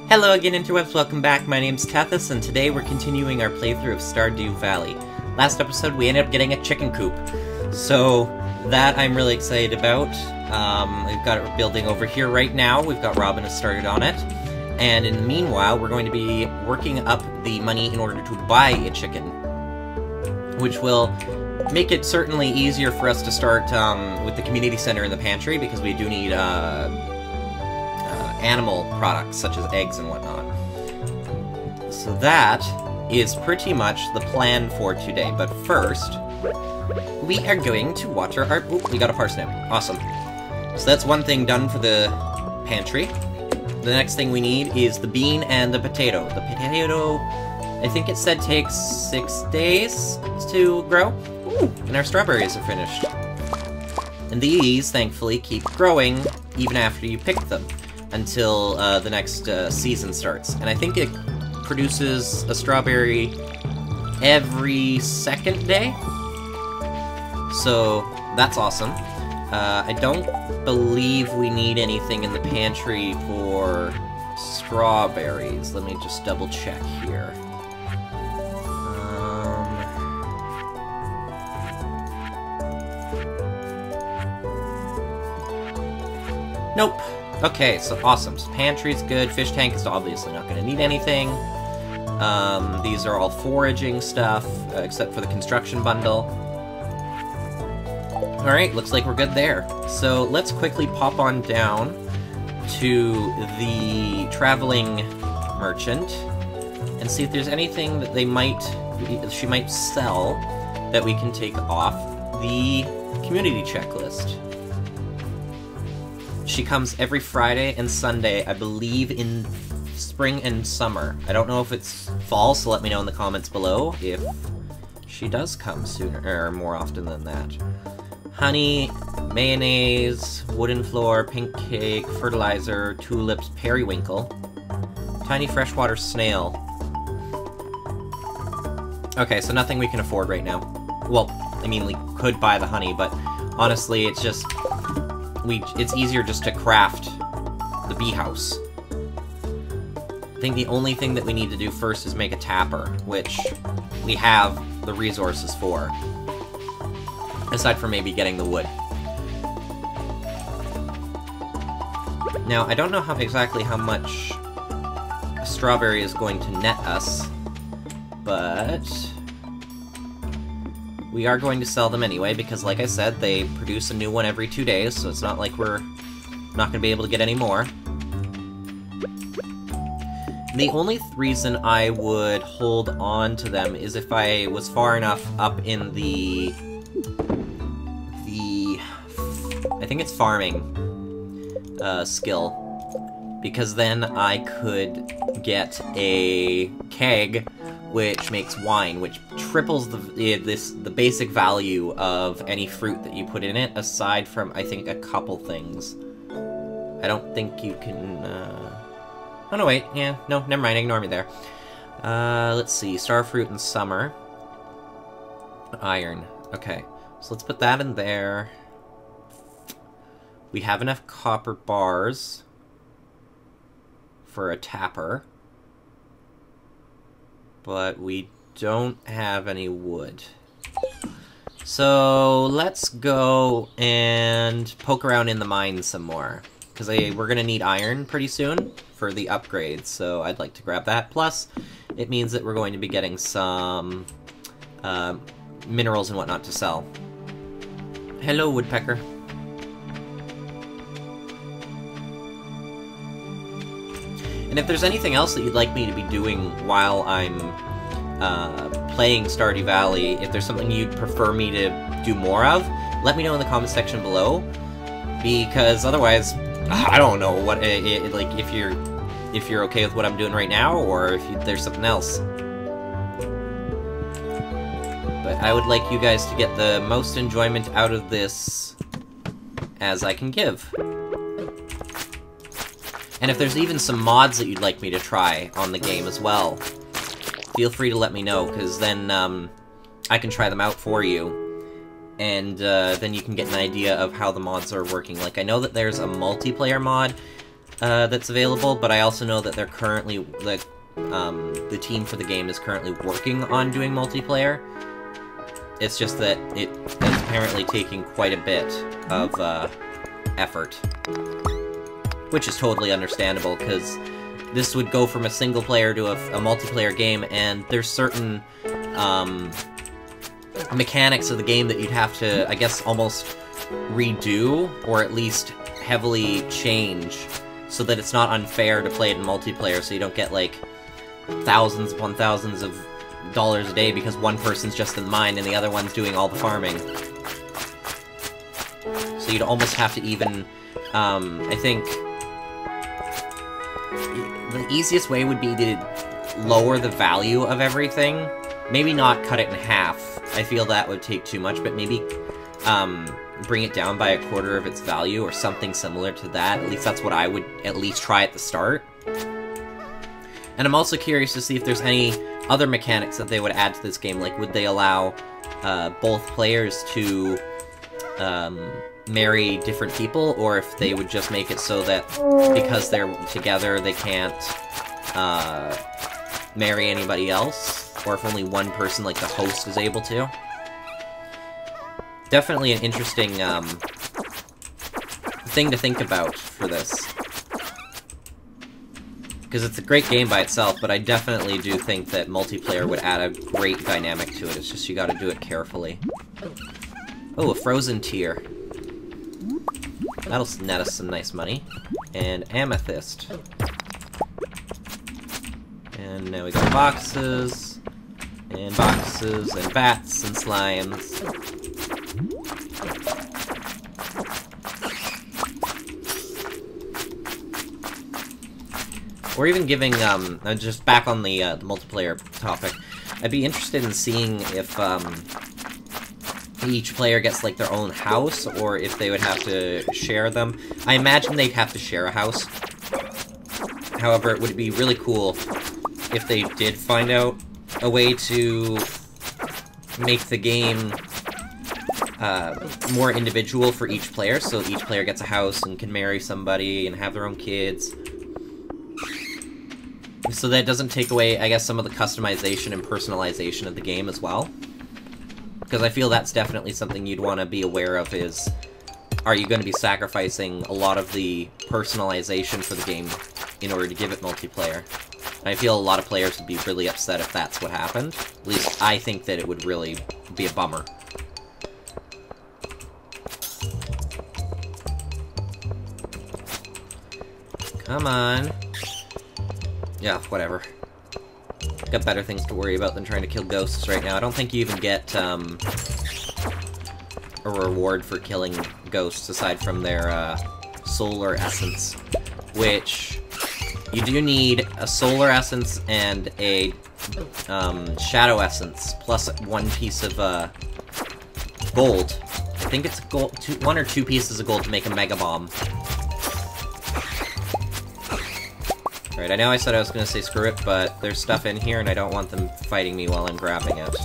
Hello again, Interwebs, welcome back. My name's Tethys, and today we're continuing our playthrough of Stardew Valley. Last episode, we ended up getting a chicken coop. So, that I'm really excited about. We've got it building over here right now. We've got Robin has started on it. And in the meanwhile, we're going to be working up the money in order to buy a chicken. Which will make it certainly easier for us to start with the community center in the pantry, because we do need animal products, such as eggs and whatnot. So that is pretty much the plan for today, but first, we are going to water our... Ooh, we got a parsnip. Awesome. So that's one thing done for the pantry. The next thing we need is the bean and the potato. The potato, I think it said takes 6 days to grow. Ooh, and our strawberries are finished. And these, thankfully, keep growing even after you pick them, until the next season starts. And I think it produces a strawberry every second day. So, that's awesome. I don't believe we need anything in the pantry for strawberries. Let me just double check here. Nope. Okay, so awesome. So pantry's good. Fish tank is obviously not going to need anything. These are all foraging stuff, except for the construction bundle. Alright, looks like we're good there. So let's quickly pop on down to the traveling merchant and see if there's anything that she might sell that we can take off the community checklist. She comes every Friday and Sunday, I believe, in spring and summer. I don't know if it's fall, so let me know in the comments below if she does come sooner, or more often than that. Honey, mayonnaise, wooden floor, pink cake, fertilizer, tulips, periwinkle, tiny freshwater snail. Okay, so nothing we can afford right now. Well, I mean, we could buy the honey, but honestly, it's just... it's easier just to craft the bee house. I think the only thing that we need to do first is make a tapper, which we have the resources for. Aside from maybe getting the wood. Now, I don't know exactly how much a strawberry is going to net us, but we are going to sell them anyway, because like I said, they produce a new one every 2 days, so it's not like we're not going to be able to get any more. The only reason I would hold on to them is if I was far enough up in the I think it's farming skill, because then I could get a keg which makes wine, which triples the basic value of any fruit that you put in it, aside from, I think, a couple things. I don't think you can, oh no, wait, yeah, no, never mind, ignore me there. Let's see, starfruit in summer. Iron, okay, so let's put that in there. We have enough copper bars for a tapper, but we don't have any wood. So let's go and poke around in the mine some more, because we're going to need iron pretty soon for the upgrades, so I'd like to grab that. Plus, it means that we're going to be getting some minerals and whatnot to sell. Hello, woodpecker. And if there's anything else that you'd like me to be doing while I'm playing Stardew Valley, if there's something you'd prefer me to do more of, let me know in the comment section below, because otherwise, I don't know what like if you're okay with what I'm doing right now, or if there's something else. But I would like you guys to get the most enjoyment out of this as I can give. And if there's even some mods that you'd like me to try on the game as well, feel free to let me know, because then I can try them out for you, and then you can get an idea of how the mods are working. Like, I know that there's a multiplayer mod that's available, but I also know that they're currently, the team for the game is currently working on doing multiplayer. It's just that it is apparently taking quite a bit of effort. Which is totally understandable, because this would go from a single player to a multiplayer game, and there's certain mechanics of the game that you'd have to, I guess, almost redo, or at least heavily change, so that it's not unfair to play it in multiplayer, so you don't get, like, thousands upon thousands of dollars a day because one person's just in the mine and the other one's doing all the farming. So you'd almost have to even, I think, the easiest way would be to lower the value of everything. Maybe not cut it in half. I feel that would take too much, but maybe, bring it down by a quarter of its value, or something similar to that. At least that's what I would at least try at the start. And I'm also curious to see if there's any other mechanics that they would add to this game. Like, would they allow both players to marry different people, or if they would just make it so that because they're together they can't marry anybody else, or if only one person, like the host, is able to. Definitely an interesting thing to think about for this. Because it's a great game by itself, but I definitely do think that multiplayer would add a great dynamic to it. It's just you gotta do it carefully. Oh, a frozen tier. That'll net us some nice money. And amethyst. And now we got boxes, and bats, and slimes. Or even giving, just back on the multiplayer topic, I'd be interested in seeing if, each player gets, like, their own house, or if they would have to share them. I imagine they'd have to share a house. However, it would be really cool if they did find out a way to make the game more individual for each player, so each player gets a house and can marry somebody and have their own kids. So that doesn't take away, I guess, some of the customization and personalization of the game as well. Because I feel that's definitely something you'd want to be aware of is, are you going to be sacrificing a lot of the personalization for the game in order to give it multiplayer? And I feel a lot of players would be really upset if that's what happened. At least I think that it would really be a bummer. Come on. Yeah, whatever. Got better things to worry about than trying to kill ghosts right now. I don't think you even get, a reward for killing ghosts aside from their, solar essence. Which, you do need a solar essence and a, shadow essence, plus one piece of, gold. I think it's gold, one or two pieces of gold to make a mega bomb. Alright, I know I said I was gonna say screw it, but there's stuff in here and I don't want them fighting me while I'm grabbing it.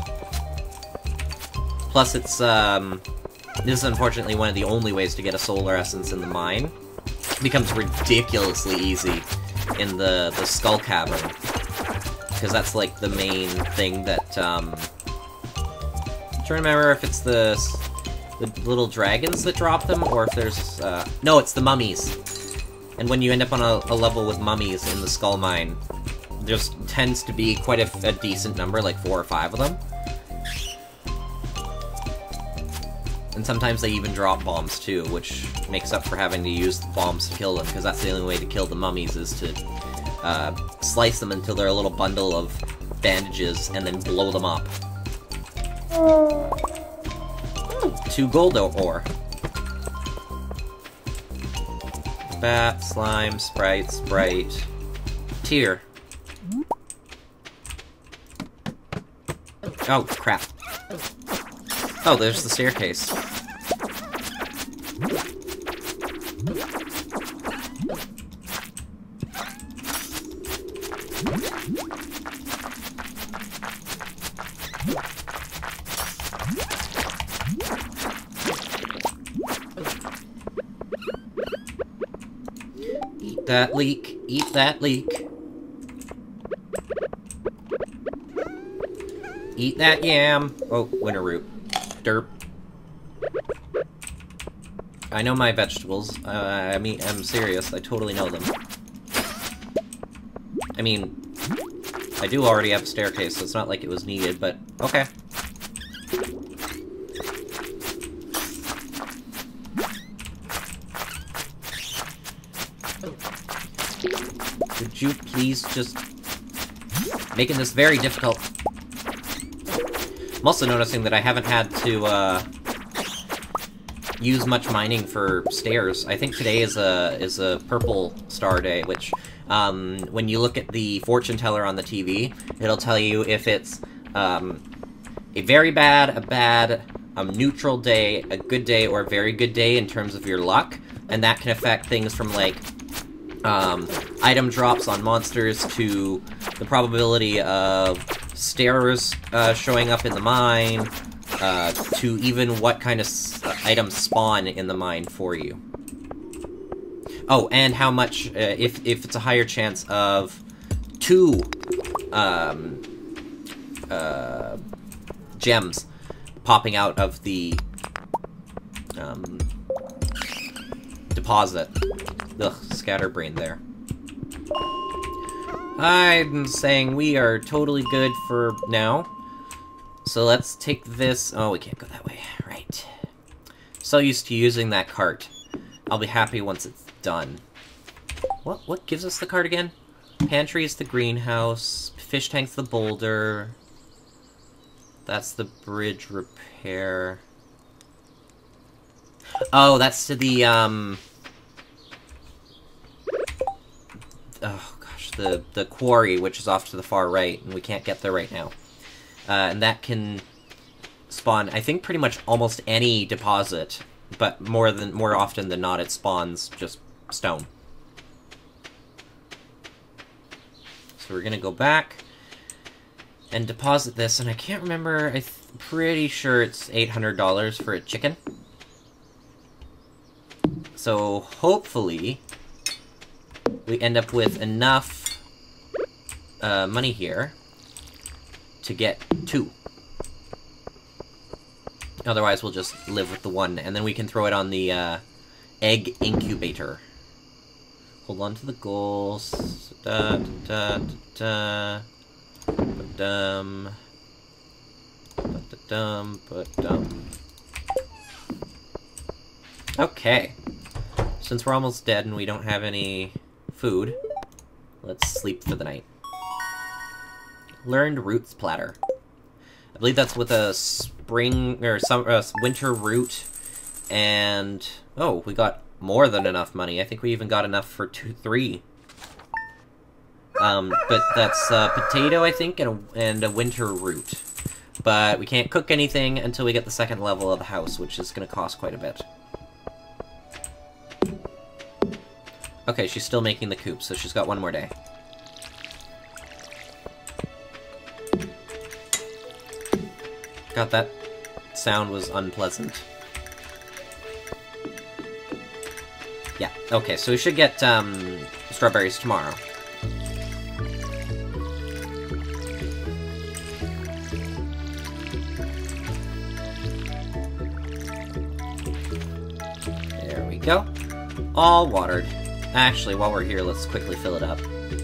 Plus it's, this is unfortunately one of the only ways to get a solar essence in the mine. It becomes ridiculously easy in the skull cavern. Because that's like the main thing that, I'm trying to remember if it's the little dragons that drop them, or if there's, no, it's the mummies. And when you end up on a level with mummies in the skull mine, there tends to be quite a decent number, like 4 or 5 of them. And sometimes they even drop bombs too, which makes up for having to use the bombs to kill them, because that's the only way to kill the mummies is to slice them until they're a little bundle of bandages and then blow them up. 2 gold ore. Bat, slime, sprite, tier. Oh, crap. Oh, there's the staircase. that leek. Eat that leek. Eat that yam. Oh, winter root. Derp. I know my vegetables. I mean, I'm serious. I totally know them. I mean, I do already have a staircase, so it's not like it was needed, but okay. Could you please just... making this very difficult. I'm also noticing that I haven't had to, use much mining for stairs. I think today is a purple star day, which, when you look at the fortune teller on the TV, it'll tell you if it's, a very bad, a bad, a neutral day, a good day, or a very good day in terms of your luck, and that can affect things from, like, item drops on monsters to the probability of stairs, showing up in the mine, to even what kind of items spawn in the mine for you. Oh, and how much, if it's a higher chance of 2, gems popping out of the, deposit. Ugh, scatterbrain there. I'm saying we are totally good for now. So let's take this... Oh, we can't go that way. Right. So used to using that cart. I'll be happy once it's done. What gives us the cart again? Pantry is the greenhouse. Fish tank's the boulder. That's the bridge repair. Oh, that's to the, oh, gosh, the quarry, which is off to the far right, and we can't get there right now. And that can spawn, I think, pretty much almost any deposit, but more often than not, it spawns just stone. So we're gonna go back and deposit this, and I can't remember, I'm pretty sure it's $800 for a chicken. So hopefully we end up with enough money here to get 2. Otherwise we'll just live with the 1, and then we can throw it on the egg incubator. Hold on to the goals. Da, da, da, da. Ba-dum. Ba-da-dum. Ba-dum. Okay. Since we're almost dead and we don't have any food, let's sleep for the night. Learned roots platter. I believe that's with a spring or some winter root, and oh, we got more than enough money. I think we even got enough for 3. But that's potato, I think, and a winter root. But we can't cook anything until we get the 2nd level of the house, which is going to cost quite a bit. Okay, she's still making the coop, so she's got 1 more day. God, that sound was unpleasant. Yeah, okay, so we should get, strawberries tomorrow. There we go. All watered. Actually, while we're here, let's quickly fill it up.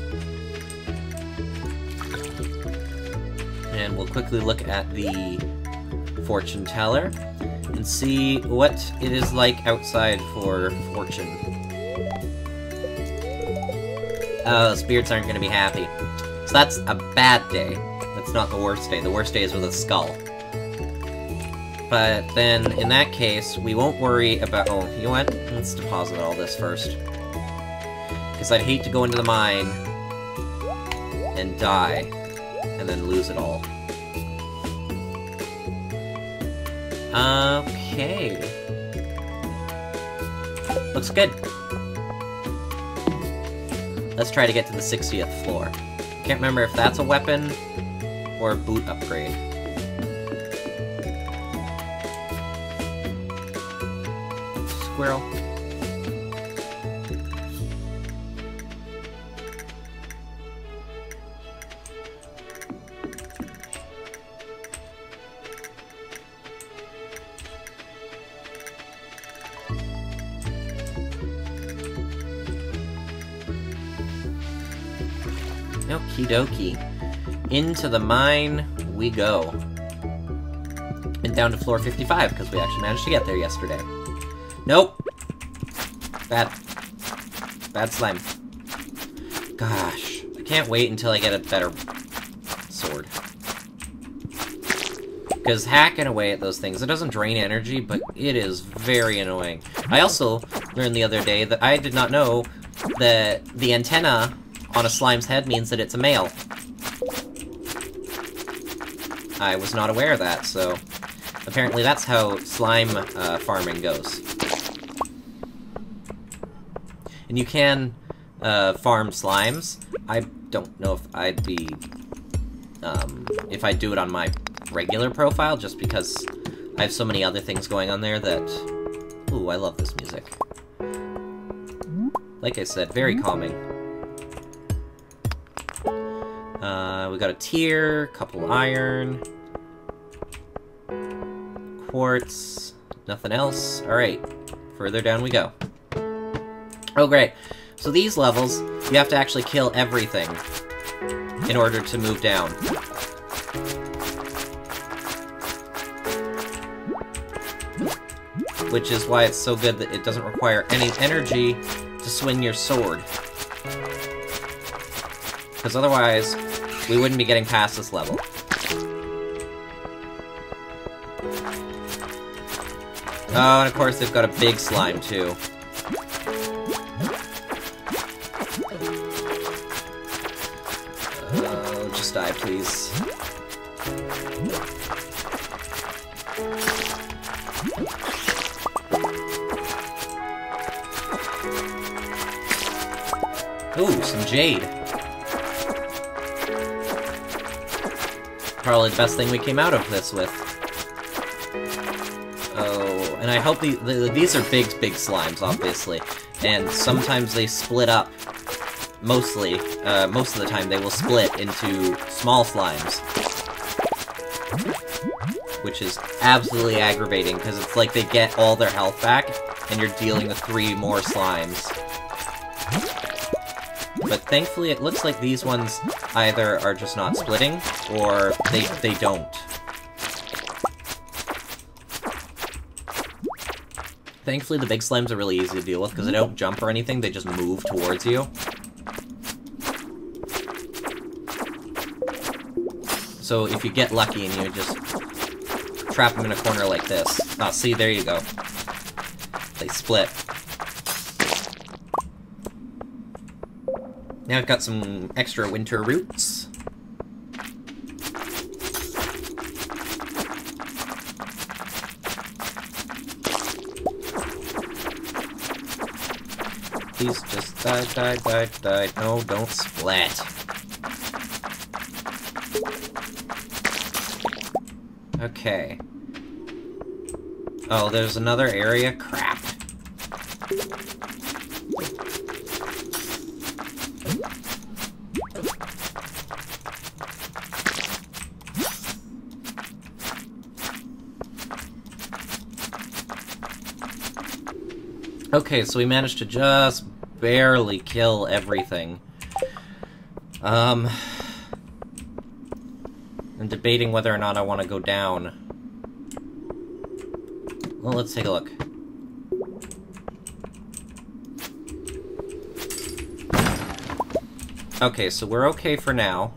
And we'll quickly look at the fortune teller and see what it is like outside for fortune. Oh, spirits aren't going to be happy. So that's a bad day. That's not the worst day. The worst day is with a skull. But then, in that case, we won't worry about... Oh, you know what? Let's deposit all this first. Because I'd hate to go into the mine and die, and then lose it all. Okay. Looks good. Let's try to get to the 60th floor. Can't remember if that's a weapon or a boot upgrade. Squirrel. Okie dokie. Into the mine we go. And down to floor 55, because we actually managed to get there yesterday. Nope! Bad slime. Gosh. I can't wait until I get a better sword. Because hacking away at those things, it doesn't drain energy, but it is very annoying. I also learned the other day that I did not know that the antenna on a slime's head means that it's a male. I was not aware of that, so apparently that's how slime farming goes. And you can farm slimes. I don't know if I'd be... if I'd do it on my regular profile, just because I have so many other things going on there that... Ooh, I love this music. Like I said, very calming. We got a tier, couple iron, quartz, nothing else. Alright, further down we go. Oh great, so these levels, you have to actually kill everything in order to move down. Which is why it's so good that it doesn't require any energy to swing your sword. Because otherwise, we wouldn't be getting past this level. Oh, and of course they've got a big slime, too. Oh, just die, please. Ooh, some jade. Probably the best thing we came out of this with. Oh, and I hope these are big slimes, obviously. And sometimes they split up. Mostly, most of the time they will split into small slimes. Which is absolutely aggravating, because it's like they get all their health back, and you're dealing with 3 more slimes. But thankfully it looks like these ones either are just not splitting, or they don't. Thankfully the big slimes are really easy to deal with, because they don't jump or anything, they just move towards you. So if you get lucky and you just trap them in a corner like this... Oh, see, there you go. They split. Now I've got some extra winter roots. Please just die. No, don't split. Okay. Oh, there's another area? Crap. Okay, so we managed to just barely kill everything. I'm debating whether or not I want to go down. Well, let's take a look. Okay, so we're okay for now.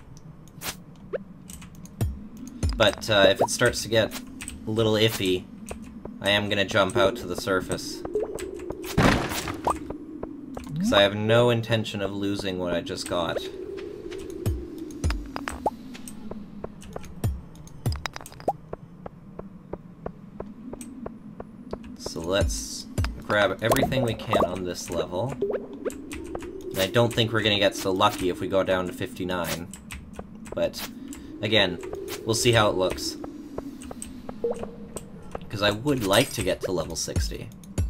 But if it starts to get a little iffy, I am gonna jump out to the surface. Because I have no intention of losing what I just got. So let's grab everything we can on this level. And I don't think we're gonna get so lucky if we go down to 59. But, again, we'll see how it looks. Because I would like to get to level 60.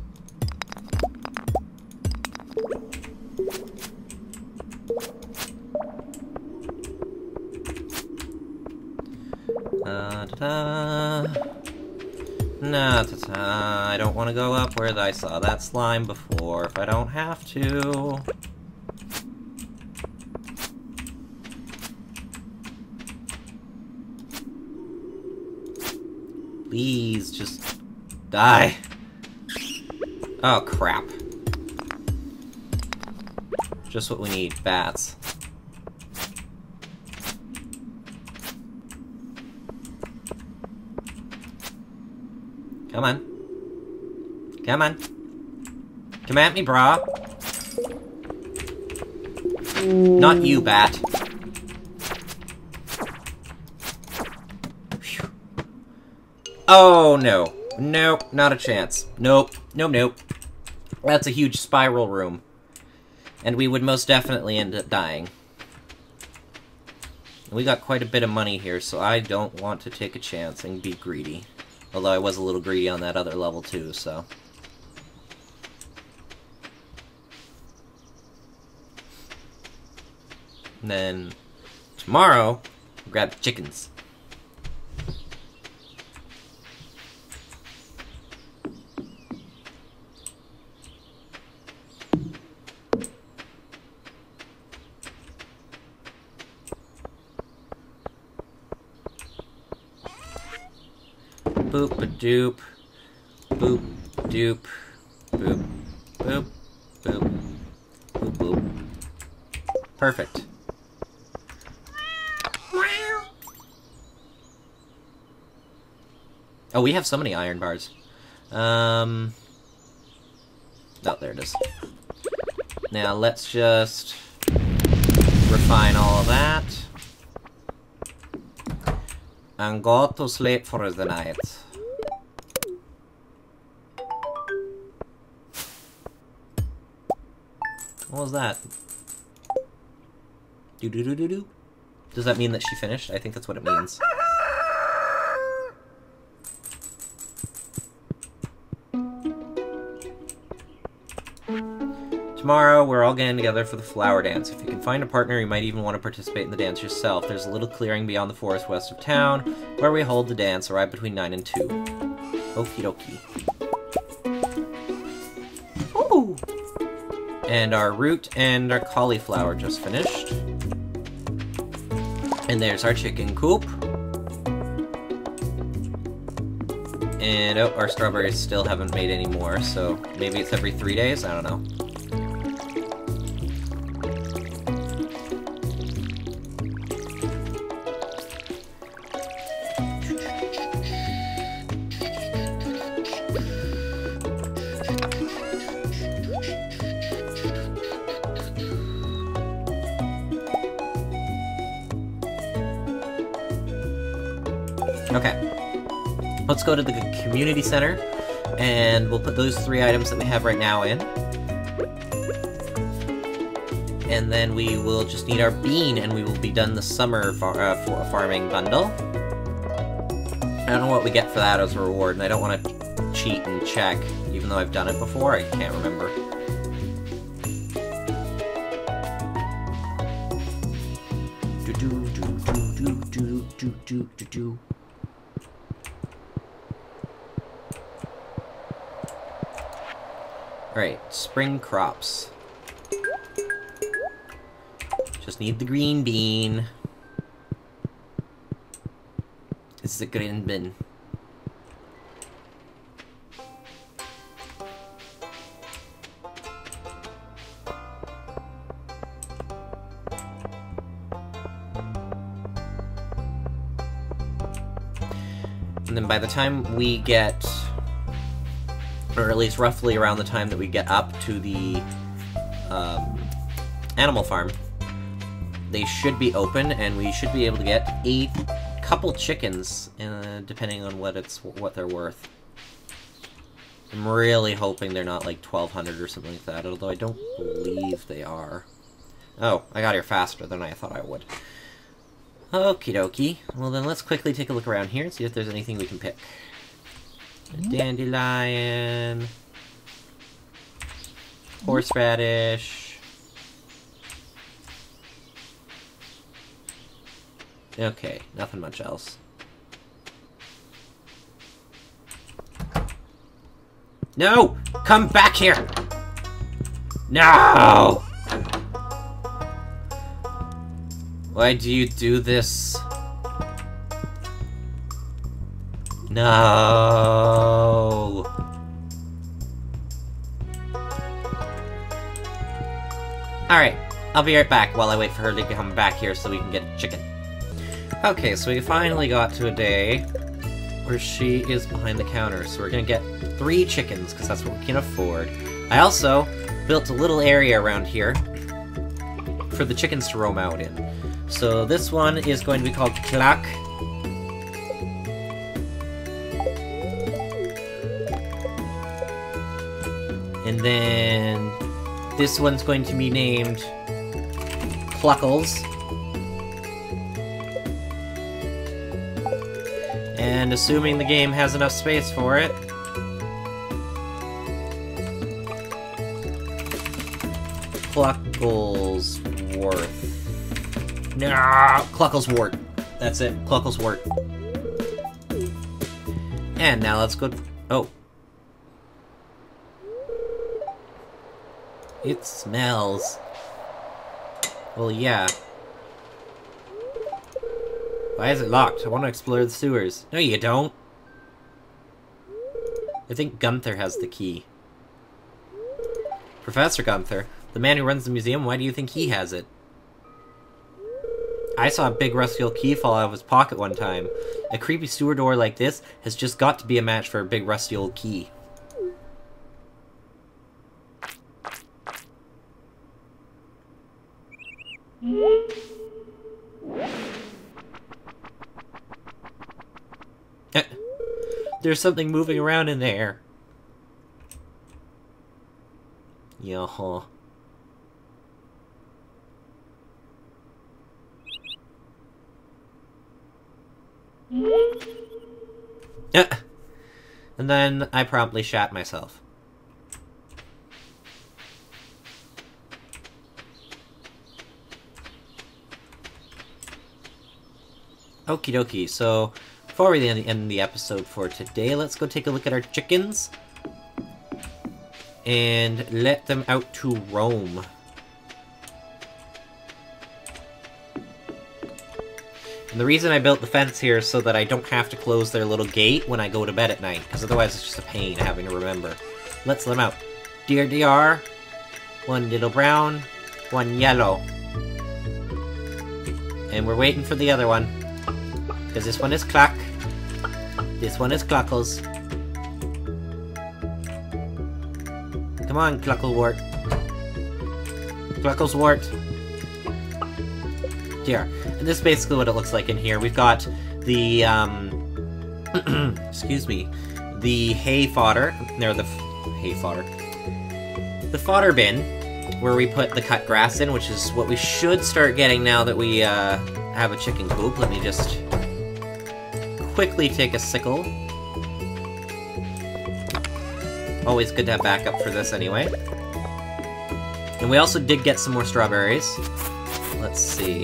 I don't want to go up where I saw that slime before if I don't have to. Please, just die. Oh, crap. Just what we need, bats. Come on. Come on. Come at me, brah. Not you, bat. Whew. Oh, no. Nope, not a chance. Nope. Nope, nope. That's a huge spiral room. And we would most definitely end up dying. We got quite a bit of money here, so I don't want to take a chance and be greedy. Although I was a little greedy on that other level too, so... And then, tomorrow, we'll grab chickens. Boop-a-doop. Boop-doop. Boop. Boop. Boop. Boop, boop. Perfect. Oh, we have so many iron bars. Oh, there it is. Now, let's just refine all of that. And go to sleep for the night. What was that? Do-do-do-do-do. Does that mean that she finished? I think that's what it means. Tomorrow, we're all getting together for the flower dance. If you can find a partner, you might even want to participate in the dance yourself. There's a little clearing beyond the forest west of town, where we hold the dance, arrive between 9 and 2. Okie dokie. Ooh! And our root and our cauliflower just finished. And there's our chicken coop. And, oh, our strawberries still haven't made any more, so maybe it's every 3 days? I don't know. Okay, let's go to the community center, and we'll put those 3 items that we have right now in. And then we will just need our bean, and we will be done the summer farming bundle. I don't know what we get for that as a reward, and I don't want to cheat and check, even though I've done it before, I can't remember. Do-do-do-do-do-do-do-do-do. Alright, spring crops. Just need the green bean. It's the green bean. And then by the time we get... or at least roughly around the time that we get up to the animal farm, they should be open, and we should be able to get a couple chickens, depending on what they're worth. I'm really hoping they're not like 1,200 or something like that, although I don't believe they are. Oh, I got here faster than I thought I would. Okie dokie. Well then, let's quickly take a look around here and see if there's anything we can pick. A dandelion, horseradish. Okay, nothing much else. No! Come back here! No! Why do you do this? No. Alright, I'll be right back while I wait for her to come back here so we can get a chicken. Okay, so we finally got to a day where she is behind the counter, so we're gonna get 3 chickens, because that's what we can afford. I also built a little area around here for the chickens to roam out in. So this one is going to be called CLUCK. And then this one's going to be named Cluckles. And assuming the game has enough space for it, Clucklesworth. Nah, Cluckleswort. That's it, Cluckleswort. And now let's go. Oh. It smells. Well, yeah. Why is it locked? I want to explore the sewers. No, you don't. I think Gunther has the key. Professor Gunther, the man who runs the museum, why do you think he has it? I saw a big rusty old key fall out of his pocket one time. A creepy sewer door like this has just got to be a match for a big rusty old key. There's something moving around in there. Yeah-huh. And then I promptly shat myself. Okie dokie, so before we end the episode for today, let's go take a look at our chickens and let them out to roam. And the reason I built the fence here is so that I don't have to close their little gate when I go to bed at night, because otherwise it's just a pain having to remember. Let's let them out. Dear DR, one little brown, one yellow. And we're waiting for the other one. Because this one is Cluck. This one is Cluckles. Come on, Clucklewort. Cluckleswort. Here. And this is basically what it looks like in here. We've got the, excuse me, the hay fodder. There, the hay fodder. The fodder bin, where we put the cut grass in, which is what we should start getting now that we, have a chicken coop. Let me just quickly take a sickle. Always good to have backup for this anyway. And we also did get some more strawberries. Let's see.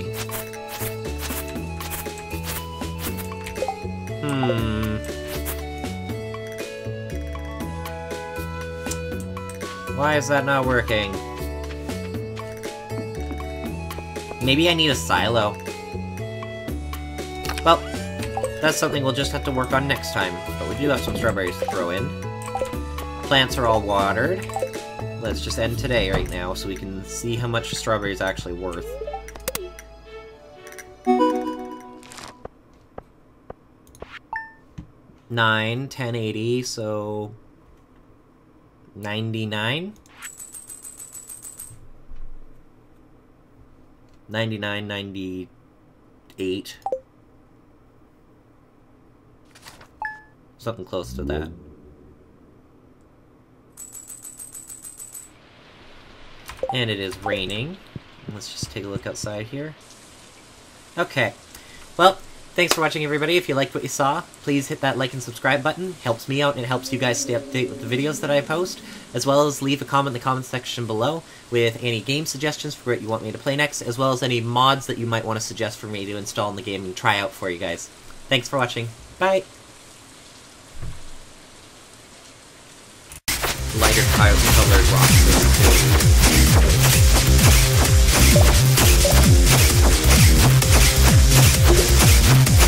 Why is that not working? Maybe I need a silo. Well, that's something we'll just have to work on next time. But we do have some strawberries to throw in. Plants are all watered. Let's just end today right now so we can see how much a strawberry is actually worth. $9, $10.80, so 99? 99, 98. Something close to that. And it is raining. Let's just take a look outside here. Okay. Well, thanks for watching, everybody. If you liked what you saw, please hit that like and subscribe button. It helps me out and it helps you guys stay up to date with the videos that I post. As well as leave a comment in the comment section below with any game suggestions for what you want me to play next, as well as any mods that you might want to suggest for me to install in the game and try out for you guys. Thanks for watching. Bye! Lighter colored rocks.